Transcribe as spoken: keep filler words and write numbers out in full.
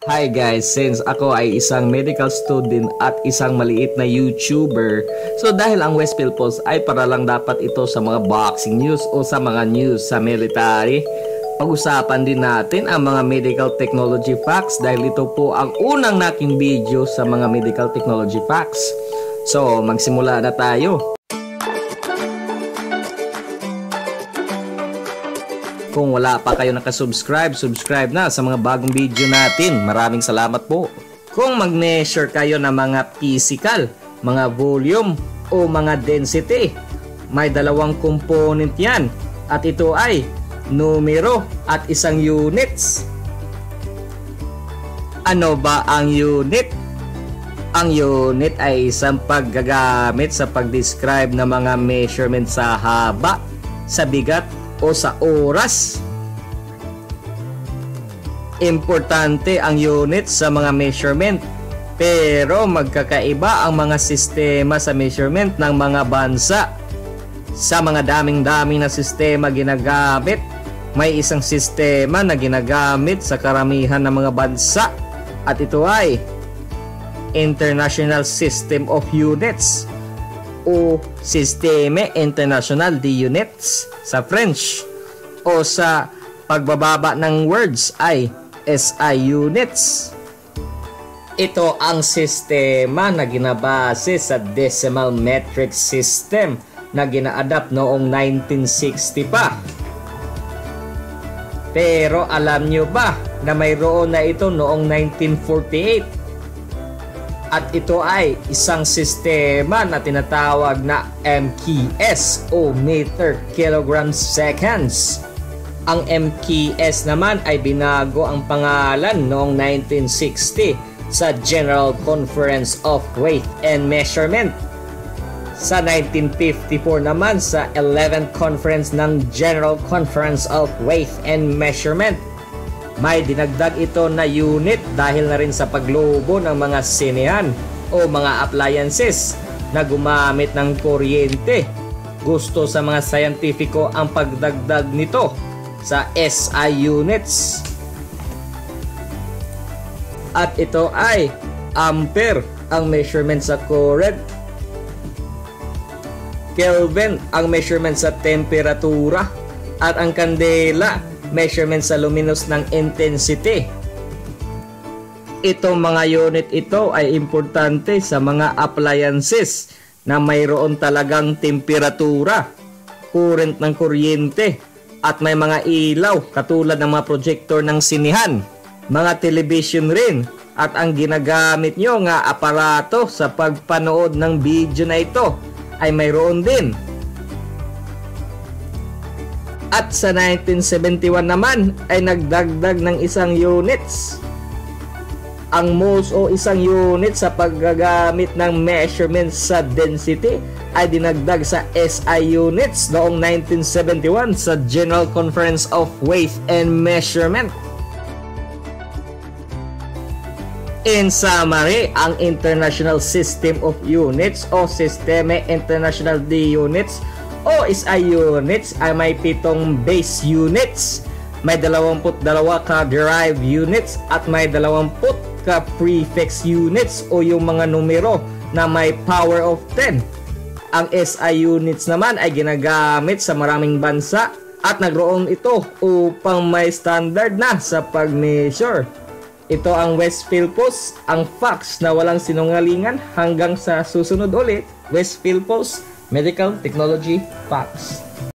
Hi guys, since ako ay isang medical student at isang maliit na YouTuber, so dahil ang West Philippines ay para lang dapat ito sa mga boxing news o sa mga news sa military, pag-usapan din natin ang mga medical technology facts dahil ito po ang unang naking video sa mga medical technology facts. So magsimula na tayo. Kung wala pa kayo nakasubscribe, subscribe na sa mga bagong video natin. Maraming salamat po. Kung mag-measure kayo ng mga physical, mga volume o mga density, may dalawang component yan. At ito ay numero at isang units. Ano ba ang unit? Ang unit ay isang paggagamit sa pag-describe ng mga measurement sa haba, sa bigat, o sa oras. Importante ang unit sa mga measurement, pero magkakaiba ang mga sistema sa measurement ng mga bansa. Sa mga daming-daming na sistema ginagamit, may isang sistema na ginagamit sa karamihan ng mga bansa, at ito ay International System of Units o Systeme International de Units sa French, o sa pagbababa ng words ay S I units. Ito ang sistema na ginabase sa decimal metric system na gina-adapt noong nineteen sixty pa. Pero alam nyo ba na mayroon na ito noong nineteen forty-eight? At ito ay isang sistema na tinatawag na M K S o meter kilograms seconds. Ang M K S naman ay binago ang pangalan noong nineteen sixty sa General Conference of Weight and Measurement. Sa nineteen fifty-four naman sa eleventh Conference ng General Conference of Weight and Measurement. May dinagdag ito na unit dahil na rin sa paglobo ng mga sinehan o mga appliances na gumamit ng kuryente. Gusto sa mga scientifico ang pagdagdag nito sa S I units. At ito ay ampere ang measurement sa current, Kelvin ang measurement sa temperatura, at ang kandela measurement sa luminous ng intensity. Itong mga unit ito ay importante sa mga appliances na mayroon talagang temperatura, current ng kuryente, at may mga ilaw katulad ng mga projector ng sinihan, mga television rin, at ang ginagamit nyo nga aparato sa pagpanood ng video na ito ay mayroon din. At sa nineteen seventy-one naman ay nagdagdag ng isang units. Ang most o isang unit sa paggagamit ng measurement sa density ay dinagdag sa S I units noong nineteen seventy-one sa General Conference of Weight and Measurement. In summary, ang International System of Units o Systeme International de Units o S I units ay may pitong base units, may dalawamput dalawa ka derived units, at may dalawamput ka prefix units o yung mga numero na may power of ten. Ang S I units naman ay ginagamit sa maraming bansa at nagroon ito upang may standard na sa pag-measure. Ito ang West Philippines, ang facts na walang sinungalingan. Hanggang sa susunod ulit, West Philippines Medical Technology Facts.